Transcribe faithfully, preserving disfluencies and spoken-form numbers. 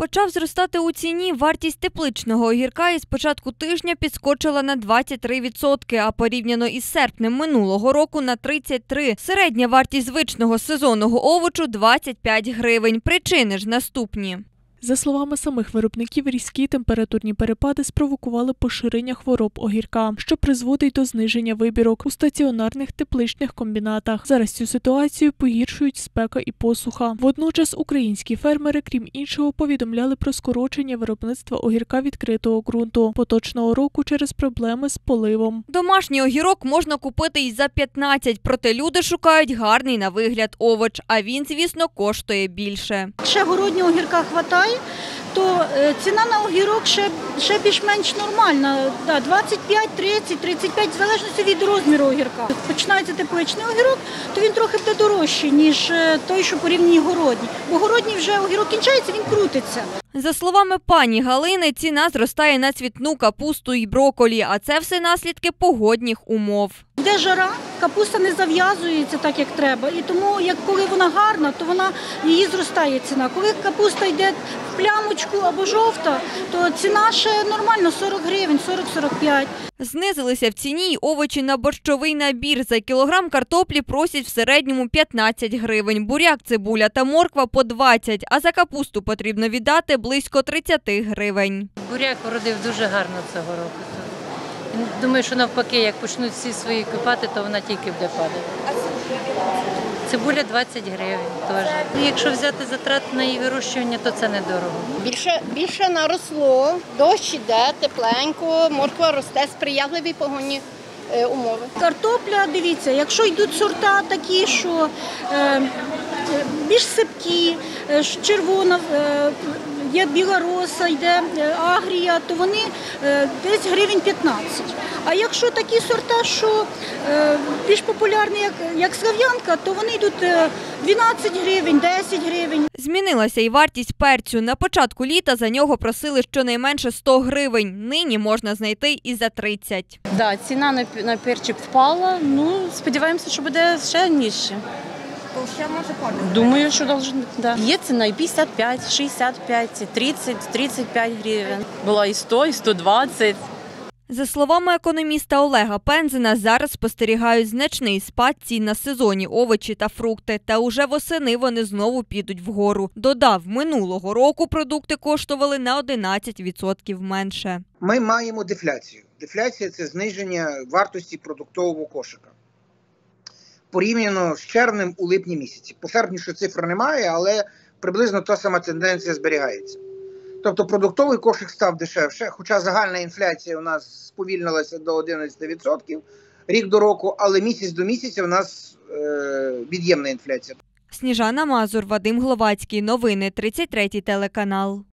почав зростати у ціні, вартість тепличного огірка із початку тижня підскочила на двадцять три відсотки, а порівняно із серпнем минулого року – на тридцять три. Середня вартість звичного сезонного овочу – двадцять п'ять гривень. Причини ж наступні. За словами самих виробників, різкі температурні перепади спровокували поширення хвороб огірка, що призводить до зниження вибірок у стаціонарних тепличних комбінатах. Зараз цю ситуацію погіршують спека і посуха. Водночас українські фермери, крім іншого, повідомляли про скорочення виробництва огірка відкритого ґрунту поточного року через проблеми з поливом. Домашній огірок можна купити й за п'ятнадцять, проте люди шукають гарний на вигляд овоч, а він, звісно, коштує більше. Ще городнього огірка хватає, то ціна на огірок ще, ще більш-менш нормальна, да, двадцять п'ять, тридцять, тридцять п'ять, в залежності від розміру огірка. Починається тепличний огірок, то він трохи буде дорожчий, ніж той, що порівняно городній. Бо городній вже огірок кінчається, він крутиться. За словами пані Галини, ціна зростає на цвітну капусту і брокколі, а це все наслідки погодних умов. Де жара, капуста не зав'язується так, як треба. І тому, як коли вона гарна, то вона, її зростає ціна. Коли капуста йде в плямочку або жовта, то ціна ще нормально – сорок гривень, сорок - сорок п'ять. Знизилися в ціні й овочі на борщовий набір. За кілограм картоплі просять в середньому п'ятнадцять гривень, буряк, цибуля та морква – по двадцять, а за капусту потрібно віддати близько тридцять гривень. Буряк вродив дуже гарно цього року. Думаю, що навпаки, як почнуть всі свої копати, то вона тільки буде падати. А цибуля двадцять гривень теж. Якщо взяти затрати на її вирощування, то це недорого. Більше, більше наросло, дощ іде, тепленько, морква росте, сприятливі погодні е, умови. Картопля, дивіться, якщо йдуть сорта такі, що е, більш сипкі, е, червона, е, є біла роса, йде агрія, то вони е, десь гривень п'ятнадцять. А якщо такі сорта, що е, більш популярні, як, як слав'янка, то вони йдуть дванадцять гривень, десять гривень. Змінилася і вартість перцю. На початку літа за нього просили щонайменше сто гривень. Нині можна знайти і за тридцять. Да, ціна на, на перчик впала, ну, сподіваємося, що буде ще нижче. То ще може падати? Думаю, що должен, да. Є ціна і п'ятдесят п'ять, шістдесят п'ять, тридцять, тридцять п'ять гривень. Була і сто, і сто двадцять. За словами економіста Олега Пензена, зараз спостерігають значний спад цін на сезонні овочі та фрукти. Та уже восени вони знову підуть вгору. Додав, минулого року продукти коштували на одинадцять відсотків менше. Ми маємо дефляцію. Дефляція – це зниження вартості продуктового кошика. Порівняно з червнем у липні місяці. По серпні ще цифр немає, але приблизно та сама тенденція зберігається. Тобто продуктовий кошик став дешевше, хоча загальна інфляція у нас сповільнилася до одинадцяти відсотків рік до року, але місяць до місяця у нас е, від'ємна інфляція. Сніжана Мазур, Вадим Гловацький. Новини, тридцять третій телеканал.